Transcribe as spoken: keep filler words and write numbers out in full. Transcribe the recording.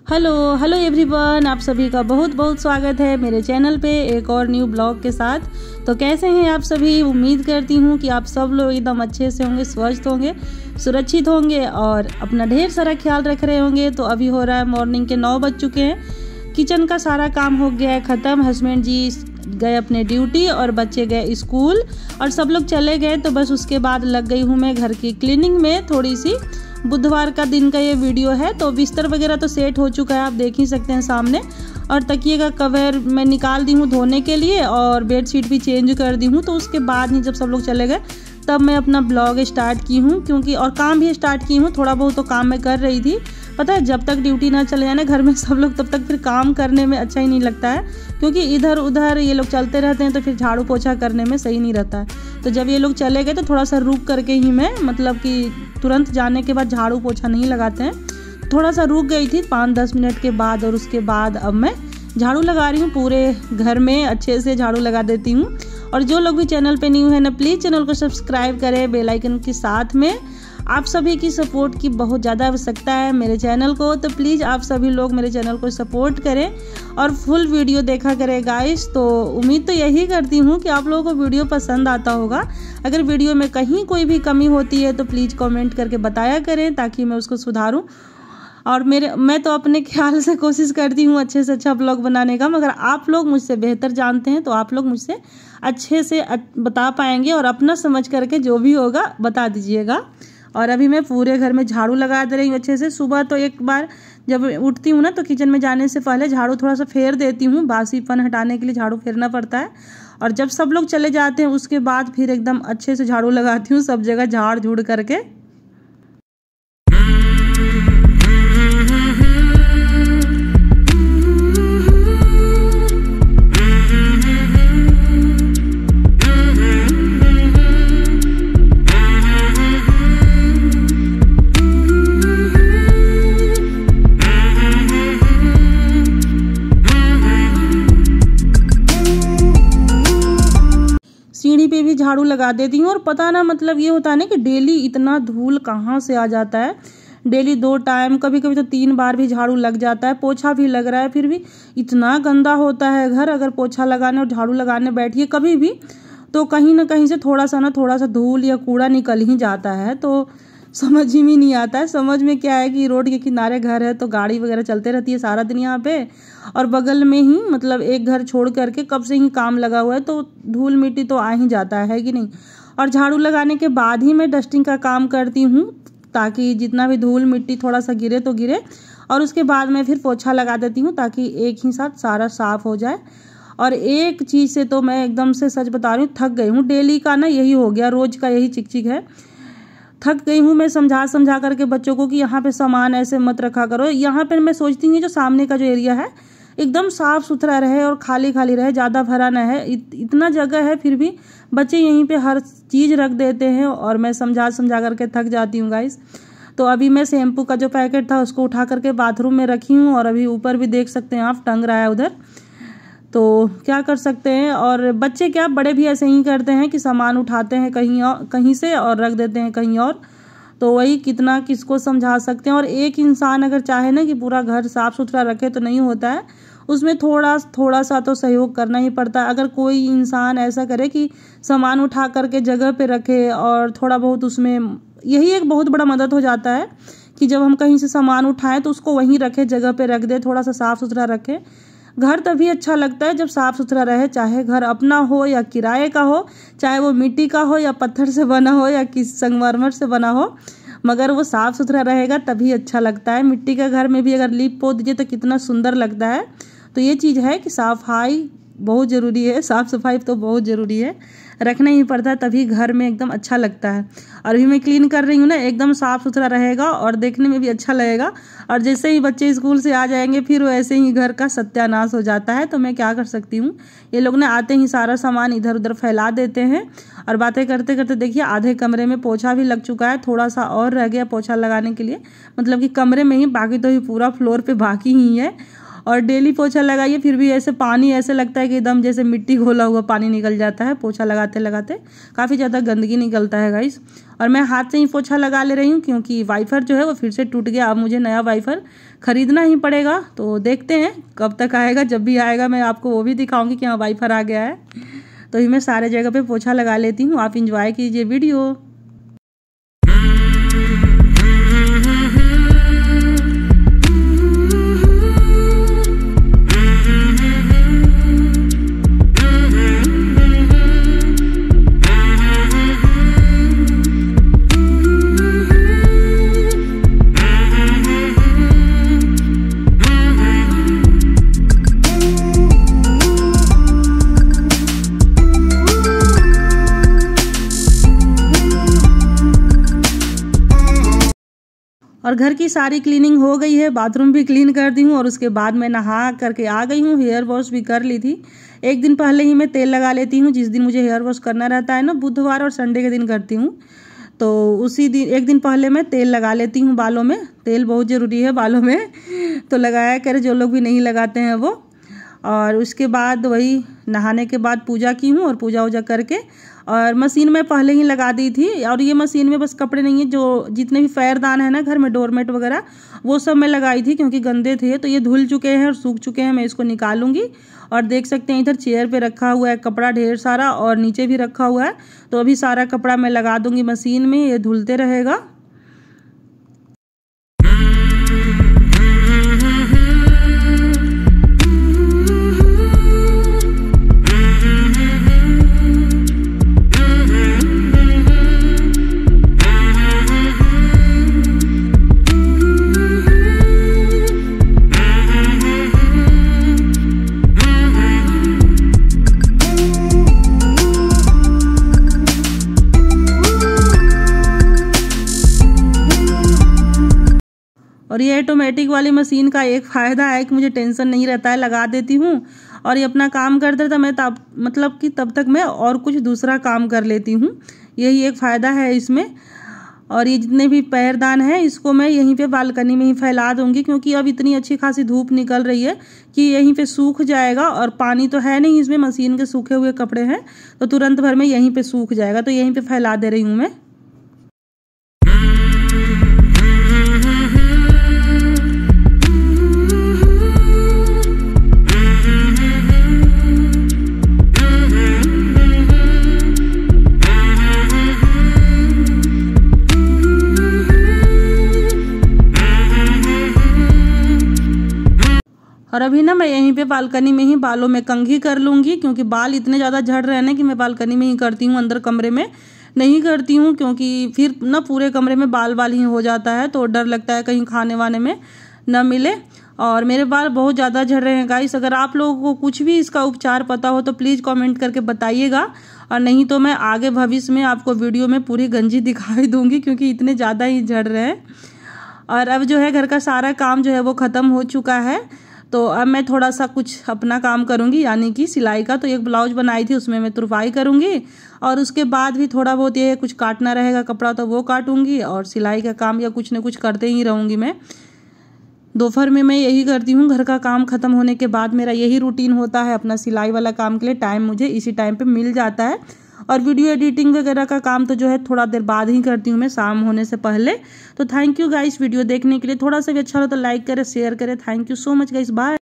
Hello hello everyone, आप सभी का बहुत बहुत स्वागत है मेरे चैनल पे एक और न्यू ब्लॉग के साथ। तो कैसे हैं आप सभी? उम्मीद करती हूँ कि आप सब लोग एकदम अच्छे से होंगे, स्वस्थ होंगे, सुरक्षित होंगे और अपना ढेर सारा ख्याल रख रहे होंगे। तो अभी हो रहा है मॉर्निंग के नौ बज चुके हैं। किचन का सारा काम हो गया है ख़त्म। हस्बैंड जी गए अपने ड्यूटी और बच्चे गए स्कूल और सब लोग चले गए। तो बस उसके बाद लग गई हूँ मैं घर की क्लीनिंग में थोड़ी सी। बुधवार का दिन का ये वीडियो है। तो बिस्तर वगैरह तो सेट हो चुका है, आप देख ही सकते हैं सामने। और तकिए का कवर मैं निकाल दी हूँ धोने के लिए और बेडशीट भी चेंज कर दी हूँ। तो उसके बाद ही जब सब लोग चले गए तब मैं अपना ब्लॉग स्टार्ट की हूँ, क्योंकि और काम भी स्टार्ट की हूँ। थोड़ा बहुत तो काम मैं कर रही थी। पता है, जब तक ड्यूटी ना चले जाए ना घर में सब लोग, तब तक फिर काम करने में अच्छा ही नहीं लगता है, क्योंकि इधर उधर ये लोग चलते रहते हैं तो फिर झाड़ू पोछा करने में सही नहीं रहता है। तो जब ये लोग चले गए तो थोड़ा सा रुक करके ही मैं, मतलब कि तुरंत जाने के बाद झाड़ू पोछा नहीं लगाते हैं, थोड़ा सा रुक गई थी पाँच दस मिनट के बाद। और उसके बाद अब मैं झाड़ू लगा रही हूँ, पूरे घर में अच्छे से झाड़ू लगा देती हूँ। और जो लोग भी चैनल पे न्यू है ना, प्लीज़ चैनल को सब्सक्राइब करें बेल आइकन के साथ में। आप सभी की सपोर्ट की बहुत ज़्यादा आवश्यकता है मेरे चैनल को। तो प्लीज़ आप सभी लोग मेरे चैनल को सपोर्ट करें और फुल वीडियो देखा करें गाइस। तो उम्मीद तो यही करती हूँ कि आप लोगों को वीडियो पसंद आता होगा। अगर वीडियो में कहीं कोई भी कमी होती है तो प्लीज़ कमेंट करके बताया करें, ताकि मैं उसको सुधारूँ। और मेरे मैं तो अपने ख्याल से कोशिश करती हूँ अच्छे से अच्छा ब्लॉग बनाने का, मगर आप लोग मुझसे बेहतर जानते हैं तो आप लोग मुझसे अच्छे से बता पाएंगे और अपना समझ करके जो भी होगा बता दीजिएगा। और अभी मैं पूरे घर में झाड़ू लगा दे रही हूँ अच्छे से। सुबह तो एक बार जब उठती हूँ ना तो किचन में जाने से पहले झाड़ू थोड़ा सा फेर देती हूँ, बासीपन हटाने के लिए झाड़ू फेरना पड़ता है। और जब सब लोग चले जाते हैं उसके बाद फिर एकदम अच्छे से झाड़ू लगाती हूँ, सब जगह झाड़ झूड़ करके। सीढ़ी पे भी झाड़ू लगा देती हूँ। और पता ना, मतलब ये होता है ना कि डेली इतना धूल कहाँ से आ जाता है। डेली दो टाइम, कभी कभी तो तीन बार भी झाड़ू लग जाता है। पोछा भी लग रहा है, फिर भी इतना गंदा होता है घर। अगर पोछा लगाने और झाड़ू लगाने बैठिए कभी भी तो कहीं ना कहीं से थोड़ा सा ना थोड़ा सा धूल या कूड़ा निकल ही जाता है। तो समझ ही नहीं आता है। समझ में क्या है कि रोड के किनारे घर है तो गाड़ी वगैरह चलते रहती है सारा दिन यहाँ पे, और बगल में ही मतलब एक घर छोड़ करके कब से ही काम लगा हुआ है, तो धूल मिट्टी तो आ ही जाता है कि नहीं। और झाड़ू लगाने के बाद ही मैं डस्टिंग का काम करती हूँ, ताकि जितना भी धूल मिट्टी थोड़ा सा गिरे तो गिरे। और उसके बाद मैं फिर पोछा लगा देती हूँ, ताकि एक ही साथ सारा साफ हो जाए। और एक चीज़ से तो मैं एकदम से सच बता रही हूँ, थक गई हूँ। डेली का ना यही हो गया, रोज़ का यही चिक चिक है। थक गई हूँ मैं समझा समझा करके बच्चों को कि यहाँ पे सामान ऐसे मत रखा करो। यहाँ पे मैं सोचती हूँ जो सामने का जो एरिया है एकदम साफ सुथरा रहे और खाली खाली रहे, ज़्यादा भरा ना है। इत, इतना जगह है फिर भी बच्चे यहीं पे हर चीज़ रख देते हैं और मैं समझा समझा करके थक जाती हूँ गाइस। तो अभी मैं शैम्पू का जो पैकेट था उसको उठा करके बाथरूम में रखी हूँ, और अभी ऊपर भी देख सकते हैं आप टंग रहा है उधर। तो क्या कर सकते हैं। और बच्चे क्या, बड़े भी ऐसे ही करते हैं कि सामान उठाते हैं कहीं और कहीं से और रख देते हैं कहीं और। तो वही कितना किसको समझा सकते हैं। और एक इंसान अगर चाहे ना कि पूरा घर साफ सुथरा रखे तो नहीं होता है, उसमें थोड़ा थोड़ा सा तो सहयोग करना ही पड़ता है। अगर कोई इंसान ऐसा करे कि सामान उठा करके जगह पे रखे और थोड़ा बहुत उसमें, यही एक बहुत बड़ा मदद हो जाता है कि जब हम कहीं से सामान उठाएं तो उसको वहीं रखे, जगह पे रख दे, थोड़ा सा साफ सुथरा रखे। घर तभी अच्छा लगता है जब साफ सुथरा रहे, चाहे घर अपना हो या किराए का हो, चाहे वो मिट्टी का हो या पत्थर से बना हो या किस संगमरमर से बना हो, मगर वो साफ सुथरा रहेगा तभी अच्छा लगता है। मिट्टी का घर में भी अगर लीप पोत दीजिए तो कितना सुंदर लगता है। तो ये चीज़ है कि सफाई बहुत ज़रूरी है, साफ़ सफाई तो बहुत ज़रूरी है, रखना ही पड़ता है, तभी घर में एकदम अच्छा लगता है। और अभी मैं क्लीन कर रही हूँ ना, एकदम साफ़ सुथरा रहेगा और देखने में भी अच्छा लगेगा। और जैसे ही बच्चे स्कूल से आ जाएंगे फिर वैसे ही घर का सत्यानाश हो जाता है। तो मैं क्या कर सकती हूँ, ये लोग ना आते ही सारा सामान इधर उधर फैला देते हैं। और बातें करते करते देखिए आधे कमरे में पोछा भी लग चुका है, थोड़ा सा और रह गया पोछा लगाने के लिए, मतलब कि कमरे में ही, बाकी तो ही पूरा फ्लोर पे बाकी ही है। और डेली पोछा लगाइए फिर भी ऐसे पानी ऐसे लगता है कि एकदम जैसे मिट्टी घोला हुआ पानी निकल जाता है पोछा लगाते लगाते, काफ़ी ज़्यादा गंदगी निकलता है गाइस। और मैं हाथ से ही पोछा लगा ले रही हूँ क्योंकि वाइफर जो है वो फिर से टूट गया, अब मुझे नया वाइफर खरीदना ही पड़ेगा। तो देखते हैं कब तक आएगा, जब भी आएगा मैं आपको वो भी दिखाऊंगी कि हाँ वाइफर आ गया है। तो ही मैं सारे जगह पे पोछा लगा लेती हूँ, आप इंजॉय कीजिए वीडियो। और घर की सारी क्लीनिंग हो गई है, बाथरूम भी क्लीन कर दी हूँ और उसके बाद मैं नहा करके आ गई हूँ। हेयर वॉश भी कर ली थी, एक दिन पहले ही मैं तेल लगा लेती हूँ, जिस दिन मुझे हेयर वॉश करना रहता है ना, बुधवार और संडे के दिन करती हूँ, तो उसी दिन एक दिन पहले मैं तेल लगा लेती हूँ बालों में। तेल बहुत ज़रूरी है बालों में, तो लगाया करे जो लोग भी नहीं लगाते हैं वो। और उसके बाद वही नहाने के बाद पूजा की हूँ और पूजा वूजा करके और मशीन में पहले ही लगा दी थी। और ये मशीन में बस कपड़े नहीं है, जो जितने भी पैरदान है ना घर में, डोरमेट वगैरह, वो सब मैं लगाई थी क्योंकि गंदे थे। तो ये धुल चुके हैं और सूख चुके हैं, मैं इसको निकालूंगी। और देख सकते हैं इधर चेयर पे रखा हुआ है कपड़ा ढेर सारा और नीचे भी रखा हुआ है, तो अभी सारा कपड़ा मैं लगा दूंगी मशीन में, ये धुलते रहेगा। और ये ऑटोमेटिक वाली मशीन का एक फ़ायदा है कि मुझे टेंशन नहीं रहता है, लगा देती हूँ और ये अपना काम करते रहता, मैं तब मतलब कि तब तक मैं और कुछ दूसरा काम कर लेती हूँ, यही एक फ़ायदा है इसमें। और ये जितने भी पैरदान हैं इसको मैं यहीं पे बालकनी में ही फैला दूंगी क्योंकि अब इतनी अच्छी खासी धूप निकल रही है कि यहीं पे सूख जाएगा। और पानी तो है नहीं इसमें, मशीन के सूखे हुए कपड़े हैं तो तुरंत भर में यहीं पे सूख जाएगा, तो यहीं पे फैला दे रही हूँ मैं। और अभी ना मैं यहीं पे बालकनी में ही बालों में कंघी कर लूँगी क्योंकि बाल इतने ज़्यादा झड़ रहे हैं ना कि मैं बालकनी में ही करती हूँ, अंदर कमरे में नहीं करती हूँ क्योंकि फिर ना पूरे कमरे में बाल बाल ही हो जाता है, तो डर लगता है कहीं खाने वाने में न मिले। और मेरे बाल बहुत ज़्यादा झड़ रहे हैं गाइस, अगर आप लोगों को कुछ भी इसका उपचार पता हो तो प्लीज़ कमेंट करके बताइएगा, और नहीं तो मैं आगे भविष्य में आपको वीडियो में पूरी गंजी दिखाई दूँगी क्योंकि इतने ज़्यादा ही झड़ रहे हैं। और अब जो है घर का सारा काम जो है वो ख़त्म हो चुका है, तो अब मैं थोड़ा सा कुछ अपना काम करूंगी यानी कि सिलाई का। तो एक ब्लाउज बनाई थी उसमें मैं तुरपाई करूंगी और उसके बाद भी थोड़ा बहुत ये कुछ काटना रहेगा कपड़ा तो वो काटूंगी, और सिलाई का काम या कुछ न कुछ करते ही रहूंगी मैं। दोपहर में मैं यही करती हूँ, घर का काम खत्म होने के बाद मेरा यही रूटीन होता है अपना सिलाई वाला काम के लिए। टाइम मुझे इसी टाइम पे मिल जाता है। और वीडियो एडिटिंग वगैरह का काम तो जो है थोड़ा देर बाद ही करती हूँ मैं, शाम होने से पहले। तो थैंक यू गाइस वीडियो देखने के लिए, थोड़ा सा भी अच्छा हो तो लाइक करें, शेयर करें। Thank you so much guys, bye.